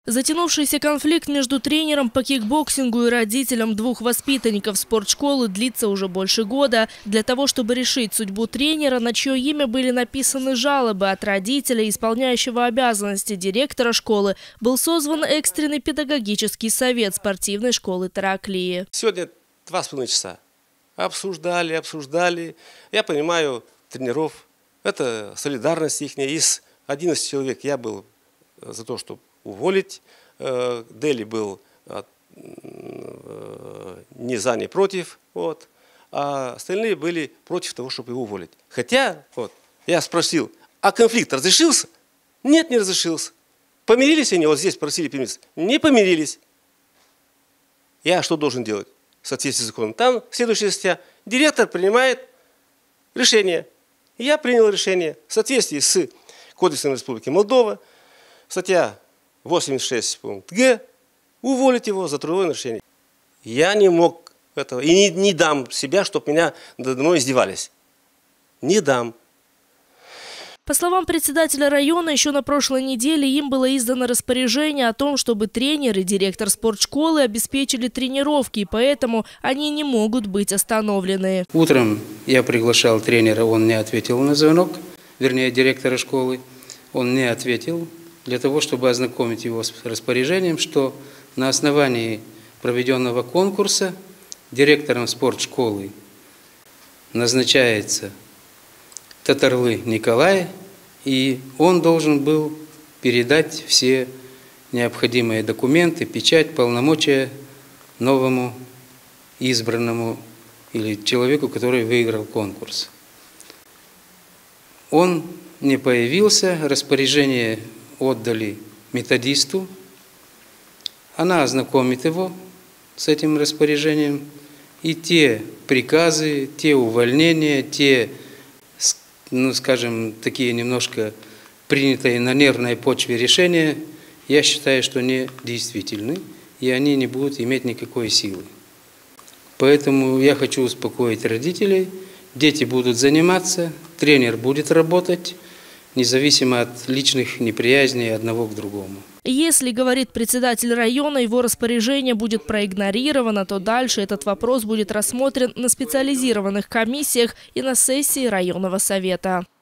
Затянувшийся конфликт между тренером по кикбоксингу и родителем двух воспитанников спортшколы длится уже больше года. Для того, чтобы решить судьбу тренера, на чье имя были написаны жалобы от родителя, исполняющего обязанности директора школы, был созван экстренный педагогический совет спортивной школы Тараклии. Сегодня 2,5 часа. Обсуждали. Я понимаю тренеров. Это солидарность их. Из 11 человек я был за то, чтобы уволить. Дели был не за, не против. Вот. А остальные были против того, чтобы его уволить. Хотя, я спросил, а конфликт разрешился? Нет, не разрешился. Помирились они? Вот здесь просили помириться. Не помирились. Я что должен делать в соответствии с законом? Там следующая статья. Директор принимает решение. Я принял решение в соответствии с Кодексом Республики Молдова. Статья 86 пункт Г. Уволить его за трудовое нарушение. Я не мог этого. И не дам себя, чтобы меня надо мной издевались. Не дам. По словам председателя района, еще на прошлой неделе им было издано распоряжение о том, чтобы тренер и директор спортшколы обеспечили тренировки, и поэтому они не могут быть остановлены. Утром я приглашал тренера, он не ответил на звонок, вернее директора школы. Он не ответил для того, чтобы ознакомить его с распоряжением, что на основании проведенного конкурса директором спортшколы назначается Татарлы Николай, и он должен был передать все необходимые документы, печать, полномочия новому избранному или человеку, который выиграл конкурс. Он не появился, распоряжение отдали методисту, она ознакомит его с этим распоряжением, и те приказы, те увольнения, те, скажем, такие немножко принятые на нервной почве решения, я считаю, что не действительны, и они не будут иметь никакой силы. Поэтому я хочу успокоить родителей, дети будут заниматься, тренер будет работать, независимо от личных неприязней одного к другому. Если, говорит председатель района, его распоряжение будет проигнорировано, то дальше этот вопрос будет рассмотрен на специализированных комиссиях и на сессии районного совета.